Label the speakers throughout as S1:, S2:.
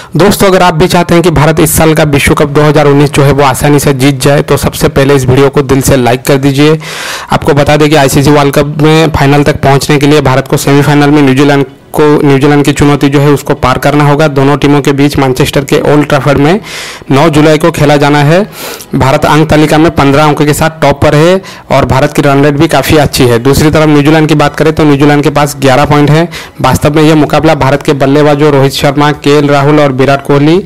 S1: दोस्तों अगर आप भी चाहते हैं कि भारत इस साल का विश्व कप 2019 जो है वो आसानी से जीत जाए तो सबसे पहले इस वीडियो को दिल से लाइक कर दीजिए। आपको बता दें कि आईसीसी वर्ल्ड कप में फाइनल तक पहुंचने के लिए भारत को सेमीफाइनल में न्यूजीलैंड की चुनौती जो है उसको पार करना होगा। दोनों टीमों के बीच मैनचेस्टर के ओल्ड ट्रैफर्ड में 9 जुलाई को खेला जाना है। भारत अंक तालिका में 15 अंकों के साथ टॉप पर है और भारत की रन रेट भी काफ़ी अच्छी है। दूसरी तरफ न्यूजीलैंड की बात करें तो न्यूजीलैंड के पास 11 पॉइंट है। वास्तव में यह मुकाबला भारत के बल्लेबाजों रोहित शर्मा, के.एल, राहुल और विराट कोहली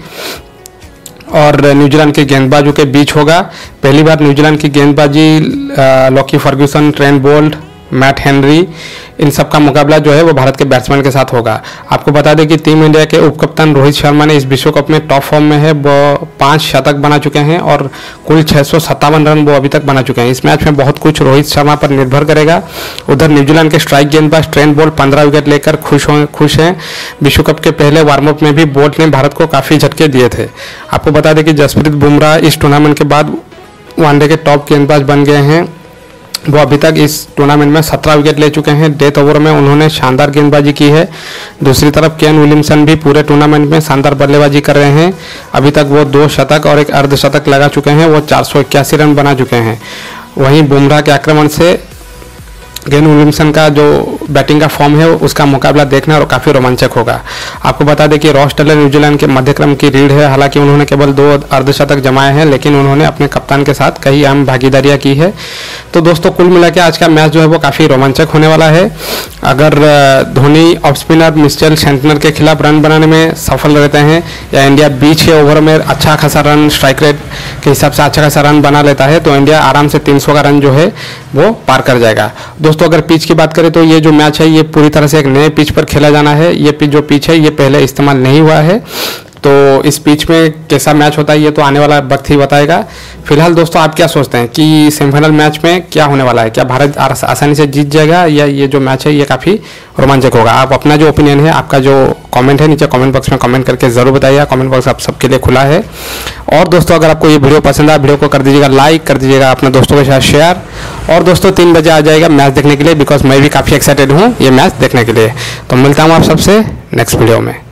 S1: और न्यूजीलैंड के गेंदबाजों के बीच होगा। पहली बार न्यूजीलैंड की गेंदबाजी Lockie Ferguson, Trent Boult, Matt Henry, इन सब का मुकाबला जो है वो भारत के बैट्समैन के साथ होगा। आपको बता दें कि टीम इंडिया के उपकप्तान रोहित शर्मा ने इस विश्व कप में टॉप फॉर्म में है। वो 5 शतक बना चुके हैं और कुल 657 रन वो अभी तक बना चुके हैं। इस मैच में बहुत कुछ रोहित शर्मा पर निर्भर करेगा। उधर न्यूजीलैंड के स्ट्राइक गेंदबाज ट्रेंट बोल्ट 15 विकेट लेकर खुश हैं। विश्व कप के पहले वार्म अप में भी बोल्ट ने भारत को काफ़ी झटके दिए थे। आपको बता दें कि जसप्रीत बुमराह इस टूर्नामेंट के बाद वनडे के टॉप गेंदबाज बन गए हैं। वो अभी तक इस टूर्नामेंट में 17 विकेट ले चुके हैं। डेथ ओवर में उन्होंने शानदार गेंदबाजी की है। दूसरी तरफ केन विलियमसन भी पूरे टूर्नामेंट में शानदार बल्लेबाजी कर रहे हैं। अभी तक वो 2 शतक और 1 अर्धशतक लगा चुके हैं। वो 481 रन बना चुके हैं। वहीं बुमराह के आक्रमण से केन विलियमसन का जो बैटिंग का फॉर्म है उसका मुकाबला देखना और काफ़ी रोमांचक होगा। आपको बता दें कि रॉस टेलर न्यूजीलैंड के मध्यक्रम की रीढ़ है। हालांकि उन्होंने केवल 2 अर्धशतक जमाए हैं, लेकिन उन्होंने अपने कप्तान के साथ कई अहम भागीदारियां की है। तो दोस्तों कुल मिला के आज का मैच जो है वो काफ़ी रोमांचक होने वाला है। अगर Dhoni off spinner Mitchell Santner के खिलाफ रन बनाने में सफल रहते हैं या इंडिया 20 के ओवर में अच्छा खासा रन स्ट्राइक रेट के हिसाब से अच्छा खासा रन बना लेता है तो इंडिया आराम से 300 का रन जो है वो पार कर जाएगा। दोस्तों अगर पिच की बात करें तो ये जो मैच है ये पूरी तरह से एक नए पिच पर खेला जाना है। ये पिच जो पिच है ये पहले इस्तेमाल नहीं हुआ है, तो इस पिच में कैसा मैच होता है ये तो आने वाला वक्त ही बताएगा। फिलहाल दोस्तों आप क्या सोचते हैं कि सेमीफाइनल मैच में क्या होने वाला है? क्या भारत आसानी से जीत जाएगा या ये जो मैच है ये काफ़ी रोमांचक होगा? आप अपना जो ओपिनियन है, आपका जो कमेंट है नीचे कमेंट बॉक्स में कमेंट करके ज़रूर बताइए। कमेंट बॉक्स आप सबके लिए खुला है। और दोस्तों अगर आपको ये वीडियो पसंद आया, वीडियो को कर दीजिएगा लाइक, कर दीजिएगा अपने दोस्तों के साथ शेयर। और दोस्तों 3 बजे आ जाएगा मैच देखने के लिए, बिकॉज मैं भी काफ़ी एक्साइटेड हूँ ये मैच देखने के लिए। तो मिलता हूँ आप सबसे नेक्स्ट वीडियो में।